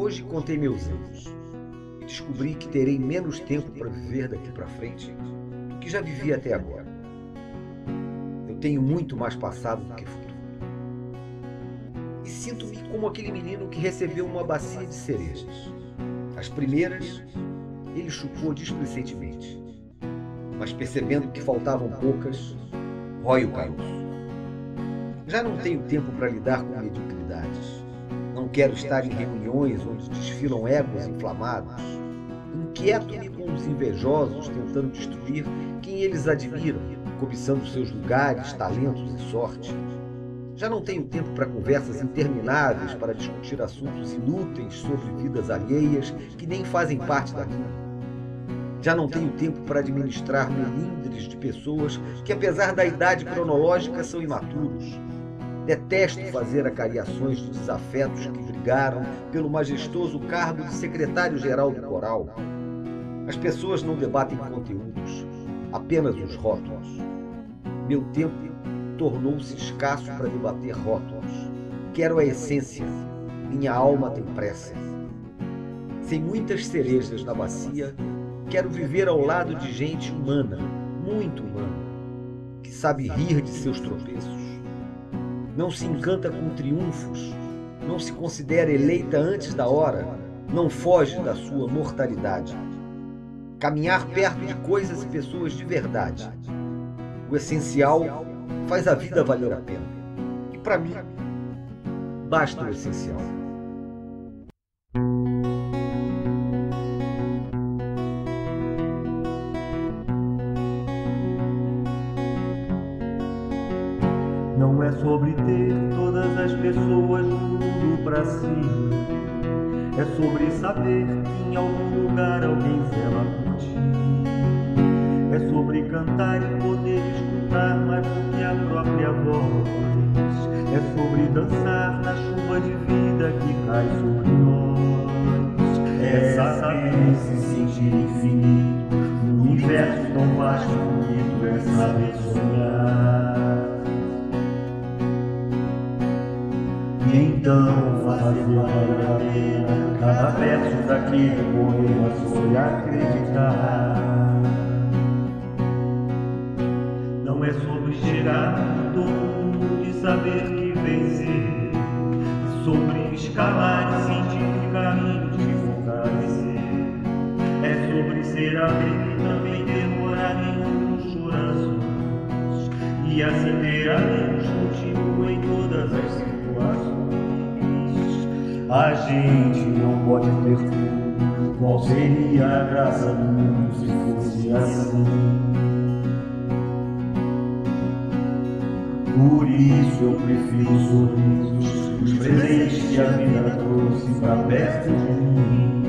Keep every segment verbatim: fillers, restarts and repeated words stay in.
Hoje contei meus anos e descobri que terei menos tempo para viver daqui para frente do que já vivi até agora. Eu tenho muito mais passado do que futuro. E sinto-me como aquele menino que recebeu uma bacia de cerejas. As primeiras, ele chupou displicentemente, mas percebendo que faltavam poucas, rói o caroço. Já não tenho tempo para lidar com mediocridades. Não quero estar em reuniões onde desfilam egos inflamados. Inquieto-me com os invejosos tentando destruir quem eles admiram, cobiçando seus lugares, talentos e sorte. Já não tenho tempo para conversas intermináveis para discutir assuntos inúteis sobre vidas alheias que nem fazem parte da minha. Já não tenho tempo para administrar melindres de pessoas que, apesar da idade cronológica, são imaturos. Detesto fazer acariações de desafetos que brigaram pelo majestoso cargo de secretário-geral do coral. As pessoas não debatem conteúdos, apenas os rótulos. Meu tempo tornou-se escasso para debater rótulos. Quero a essência, minha alma tem pressa. Sem muitas cerejas na bacia, quero viver ao lado de gente humana, muito humana, que sabe rir de seus tropeços. Não se encanta com triunfos, não se considera eleita antes da hora, não foge da sua mortalidade. Caminhar perto de coisas e pessoas de verdade. O essencial faz a vida valer a pena. E para mim, basta o essencial. Não é sobre ter todas as pessoas do mundo pra si. É sobre saber que em algum lugar alguém zela por ti. É sobre cantar e poder escutar mais do que a própria voz. É sobre dançar na chuva de vida que cai sobre nós. É saber se sentir infinito no universo tão vasto e bonito. É saber sonhar. E então fazer valer a pena cada verso daquele poema sobre acreditar. Não é sobre chegar no topo e saber que vencer, é sobre escalar e sentir caminhos de fortalecer. É sobre ser abrigo e também demorar em alguns corações, e assim ter amigos contigo em todas as situações. A gente não pode ter tudo. Qual seria a graça do mundo se fosse assim? Por isso eu prefiro os sorrisos, os presentes que a vida trouxe pra perto de mim.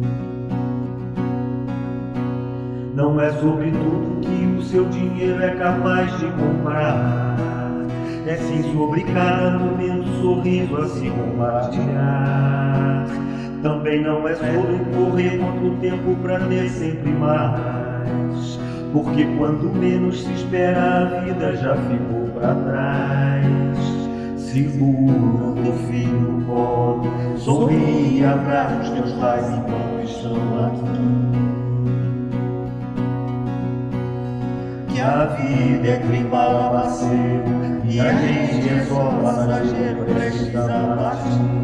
Não é sobre tudo que o seu dinheiro é capaz de comprar. É sim sobre cada momento, sorriso a se compartilhar. Também não é sobre correr contra o tempo pra ter sempre mais, porque quando menos se espera a vida já ficou pra trás. Segura teu filho no colo, sorri e abraça os teus pais enquanto estão aqui. Que a vida é trem balabaceiro e a gente é só passageiro prestes a partir.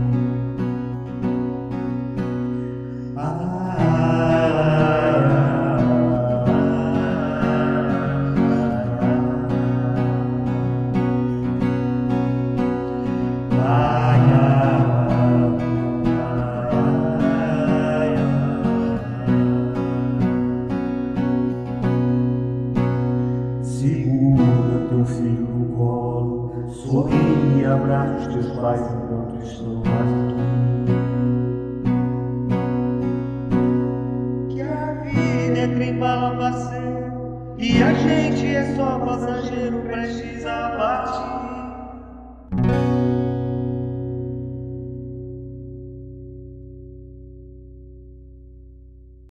Segura teu filho no colo, sorri e abraça os teus pais enquanto estão aqui. Que a vida é trem balabaceiro e a gente é só passageiro prestes a partir.